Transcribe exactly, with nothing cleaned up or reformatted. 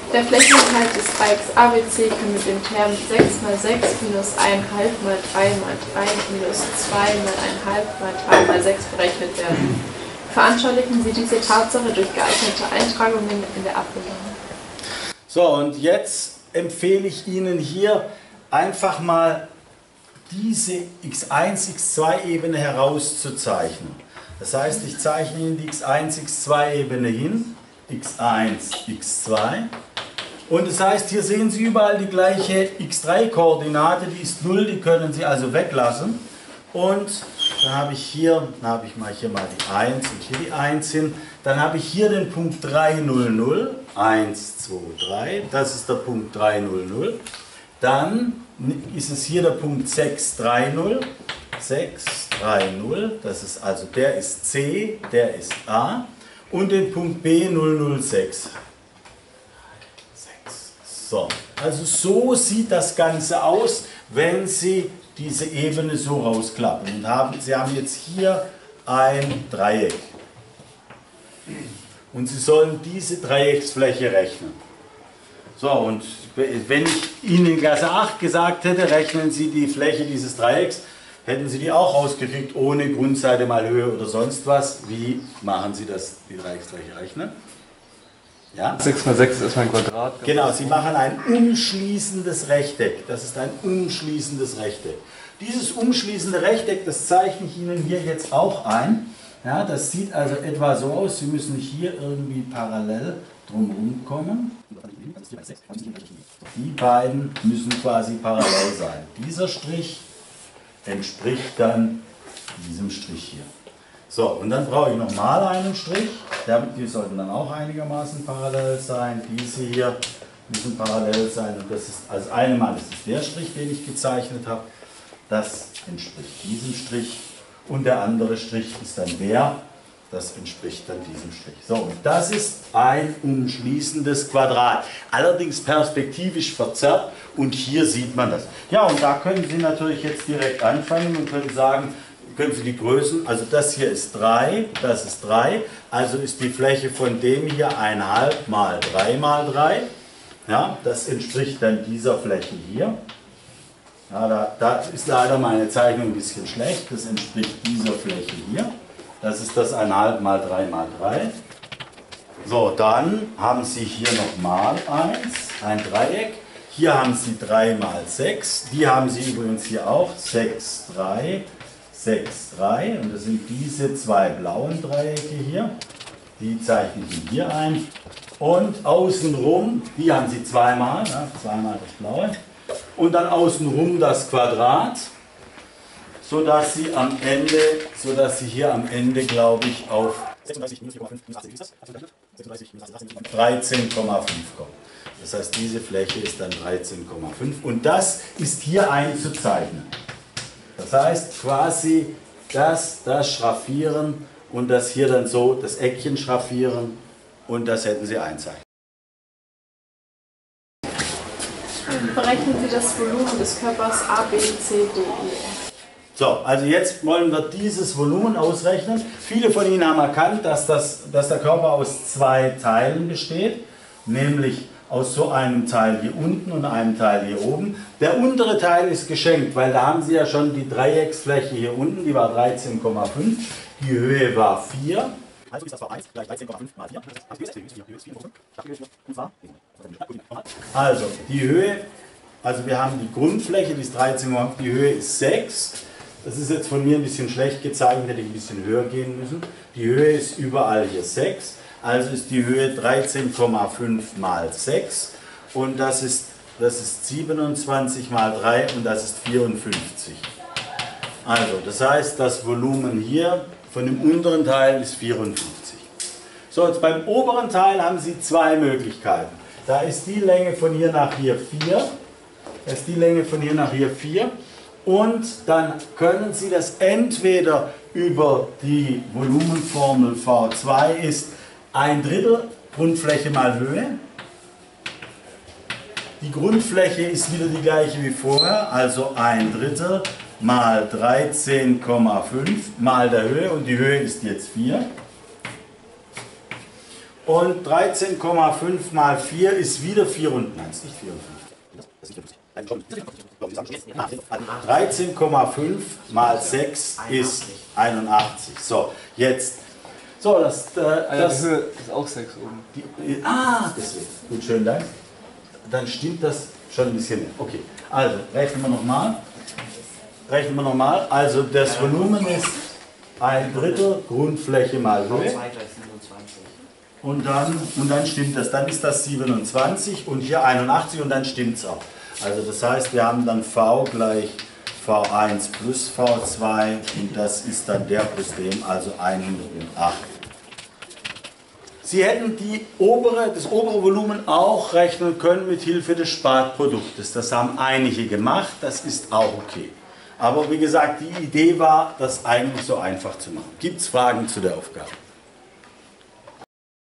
Der Flächeninhalt des Dreiecks A B C kann mit dem Term sechs mal sechs minus eins Komma fünf mal drei mal drei minus zwei mal eins Komma fünf mal drei mal sechs berechnet werden. Veranschaulichen Sie diese Tatsache durch geeignete Eintragungen in der Abbildung. So, und jetzt empfehle ich Ihnen hier einfach mal diese x eins, x zwei Ebene herauszuzeichnen. Das heißt, ich zeichne Ihnen die x eins, x zwei Ebene hin, x eins, x zwei. Und das heißt, hier sehen Sie überall die gleiche x drei Koordinate, die ist null, die können Sie also weglassen. Und dann habe ich hier, dann habe ich mal hier mal die eins und hier die eins hin. Dann habe ich hier den Punkt drei null null, eins, zwei, drei, das ist der Punkt drei null null. Dann ist es hier der Punkt sechs drei null, sechs drei null, das ist also, der ist C, der ist A. Und den Punkt B null null sechs. So, also so sieht das Ganze aus, wenn Sie diese Ebene so rausklappen. Und haben, Sie haben jetzt hier ein Dreieck. Und Sie sollen diese Dreiecksfläche rechnen. So, und wenn ich Ihnen in Klasse acht gesagt hätte, rechnen Sie die Fläche dieses Dreiecks, hätten Sie die auch rausgekriegt, ohne Grundseite mal Höhe oder sonst was. Wie machen Sie das, die Dreiecksfläche rechnen? Ja? sechs mal sechs ist mein Quadrat. Genau, Sie machen ein umschließendes Rechteck. Das ist ein umschließendes Rechteck. Dieses umschließende Rechteck, das zeichne ich Ihnen hier jetzt auch ein. Ja, das sieht also etwa so aus. Sie müssen hier irgendwie parallel drumherum kommen. Die beiden müssen quasi parallel sein. Dieser Strich entspricht dann diesem Strich hier. So, und dann brauche ich nochmal einen Strich. Die sollten dann auch einigermaßen parallel sein. Diese hier müssen parallel sein. Und das ist, also einmal ist es der Strich, den ich gezeichnet habe. Das entspricht diesem Strich. Und der andere Strich ist dann der. Das entspricht dann diesem Strich. So, und das ist ein umschließendes Quadrat. Allerdings perspektivisch verzerrt. Und hier sieht man das. Ja, und da können Sie natürlich jetzt direkt anfangen und können sagen, können Sie die Größen, also das hier ist drei, das ist drei, also ist die Fläche von dem hier eins Komma fünf mal drei mal drei, ja, das entspricht dann dieser Fläche hier. Ja, da, da ist leider meine Zeichnung ein bisschen schlecht, das entspricht dieser Fläche hier, das ist das eins Komma fünf mal drei mal drei. So, dann haben Sie hier nochmal eins, ein Dreieck, hier haben Sie drei mal sechs, die haben Sie übrigens hier auch, sechs, drei, sechs, drei, und das sind diese zwei blauen Dreiecke hier, die zeichne ich Ihnen hier ein. Und außenrum, die haben Sie zweimal, ja, zweimal das blaue, und dann außenrum das Quadrat, sodass Sie am Ende, sodass Sie hier am Ende, glaube ich, auf dreizehn Komma fünf kommen. Das heißt, diese Fläche ist dann dreizehn Komma fünf und das ist hier einzuzeichnen. Das heißt quasi das, das schraffieren und das hier dann so, das Eckchen schraffieren und das hätten Sie einzeichnen. Berechnen Sie das Volumen des Körpers A, B, C, D, E, F. So, also jetzt wollen wir dieses Volumen ausrechnen. Viele von Ihnen haben erkannt, dass, das, dass der Körper aus zwei Teilen besteht, nämlich aus so einem Teil hier unten und einem Teil hier oben. Der untere Teil ist geschenkt, weil da haben Sie ja schon die Dreiecksfläche hier unten, die war dreizehn Komma fünf, die Höhe war vier. Also ist das war eins gleich dreizehn Komma fünf mal vier. Also die Höhe, also wir haben die Grundfläche, die ist dreizehn Komma fünf, die Höhe ist sechs. Das ist jetzt von mir ein bisschen schlecht gezeichnet, hätte ich ein bisschen höher gehen müssen. Die Höhe ist überall hier sechs. Also ist die Höhe dreizehn Komma fünf mal sechs und das ist, das ist siebenundzwanzig mal drei und das ist vierundfünfzig. Also das heißt, das Volumen hier von dem unteren Teil ist vierundfünfzig. So, jetzt beim oberen Teil haben Sie zwei Möglichkeiten. Da ist die Länge von hier nach hier vier, da ist die Länge von hier nach hier vier und dann können Sie das entweder über die Volumenformel V zwei ist ein Drittel Grundfläche mal Höhe. Die Grundfläche ist wieder die gleiche wie vorher, also ein Drittel mal dreizehn Komma fünf mal der Höhe und die Höhe ist jetzt vier. Und dreizehn Komma fünf mal vier ist wieder vierundneunzig, nicht vierundfünfzig. dreizehn Komma fünf mal sechs ist einundachtzig. So, jetzt. So, das, äh, das die Höhe ist auch sechs oben. Die, ah, deswegen. Gut, schönen Dank. Dann stimmt das schon ein bisschen mehr. Okay, also rechnen wir nochmal. Rechnen wir nochmal. Also das Volumen ist ein Drittel Grundfläche mal Höhe. Und dann, und dann stimmt das. Dann ist das siebenundzwanzig und hier einundachtzig und dann stimmt es auch. Also das heißt, wir haben dann V gleich V eins plus V zwei und das ist dann der plus dem, also hundertacht. Sie hätten die obere, das obere Volumen auch rechnen können mit Hilfe des Spartproduktes. Das haben einige gemacht, das ist auch okay. Aber wie gesagt, die Idee war, das eigentlich so einfach zu machen. Gibt es Fragen zu der Aufgabe?